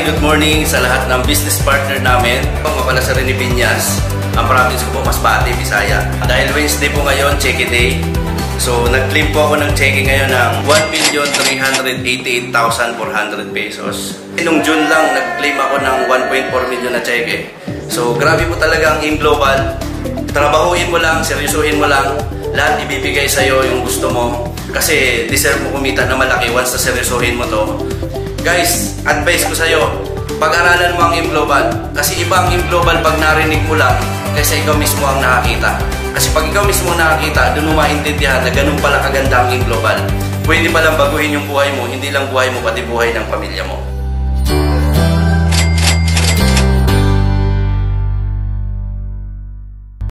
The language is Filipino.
Hi, good morning sa lahat ng business partner namin. Ako pala sa Rene Piñas. Ang province ko po, Masbate, Bisaya. Dahil Wednesday po ngayon, cheque day. So, nag-claim po ako ng cheque ngayon ng 1,388,400 pesos. Noong June lang, nag-claim ako ng 1.4 million na cheque. So, grabe po talaga ang AIM Global. Trabahuin mo lang, seryosuhin mo lang. Lahat ibibigay sa'yo yung gusto mo. Kasi deserve mo kumita na malaki once na seryosuhin mo to. Guys, advice ko sa'yo, pag-aralan mo ang AIM Global. Kasi iba ang AIM Global pag narinig mo lang kaysa ikaw mismo ang nakakita. Kasi pag ikaw mismo ang nakakita, doon mo maintindihan na ganun pala kaganda ang AIM Global. Pwede palang baguhin yung buhay mo, hindi lang buhay mo, pati buhay ng pamilya mo.